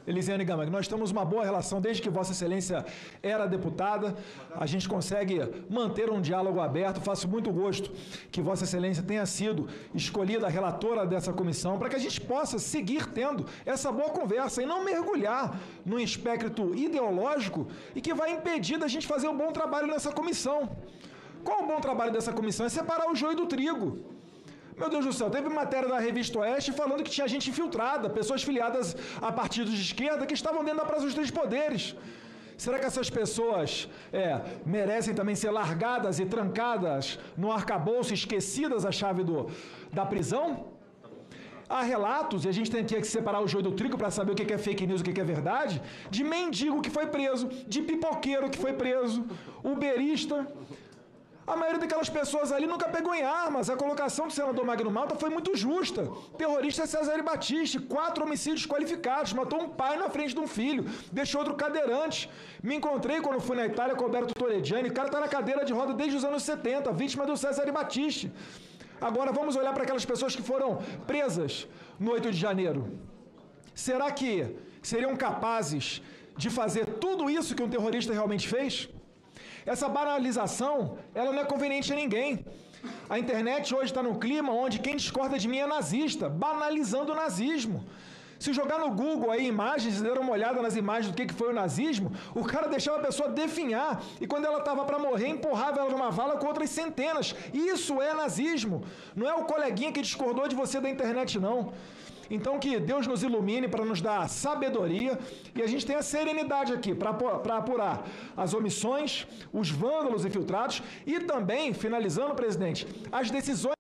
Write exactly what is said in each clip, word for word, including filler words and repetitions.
Elisiane Gama, nós temos uma boa relação desde que Vossa Excelência era deputada. A gente consegue manter um diálogo aberto. Faço muito gosto que Vossa Excelência tenha sido escolhida a relatora dessa comissão para que a gente possa seguir tendo essa boa conversa e não mergulhar num espectro ideológico e que vai impedir da gente fazer um bom trabalho nessa comissão. Qual o bom trabalho dessa comissão? É separar o joio do trigo. Meu Deus do céu, teve matéria da Revista Oeste falando que tinha gente infiltrada, pessoas filiadas a partidos de esquerda que estavam dentro da Praça dos Três Poderes. Será que essas pessoas é, merecem também ser largadas e trancadas no arcabouço, esquecidas a chave do, da prisão? Há relatos, e a gente tem que separar o joio do trigo para saber o que é fake news e o que é verdade, de mendigo que foi preso, de pipoqueiro que foi preso, uberista. A maioria daquelas pessoas ali nunca pegou em armas. A colocação do senador Magno Malta foi muito justa. Terrorista é Cesare Battisti, quatro homicídios qualificados, matou um pai na frente de um filho, deixou outro cadeirante. Me encontrei quando fui na Itália com o Alberto Torregiani, o cara está na cadeira de roda desde os anos setenta, vítima do Cesare Battisti. Agora vamos olhar para aquelas pessoas que foram presas no oito de janeiro. Será que seriam capazes de fazer tudo isso que um terrorista realmente fez? Essa banalização, ela não é conveniente a ninguém. A internet hoje está num clima onde quem discorda de mim é nazista, banalizando o nazismo. Se jogar no Google aí imagens e der uma olhada nas imagens do que foi o nazismo, o cara deixava a pessoa definhar e quando ela estava para morrer, empurrava ela numa vala com outras centenas. Isso é nazismo. Não é o coleguinha que discordou de você da internet, não. Então que Deus nos ilumine para nos dar sabedoria e a gente tenha serenidade aqui para apurar as omissões, os vândalos infiltrados e também, finalizando, presidente, as decisões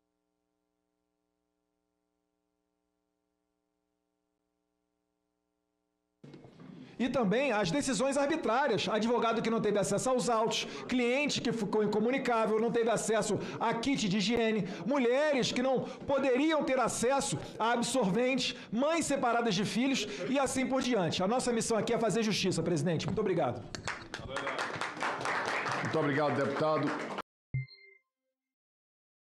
E também as decisões arbitrárias. Advogado que não teve acesso aos autos, cliente que ficou incomunicável, não teve acesso a kit de higiene, mulheres que não poderiam ter acesso a absorventes, mães separadas de filhos e assim por diante. A nossa missão aqui é fazer justiça, presidente. Muito obrigado. Muito obrigado, deputado.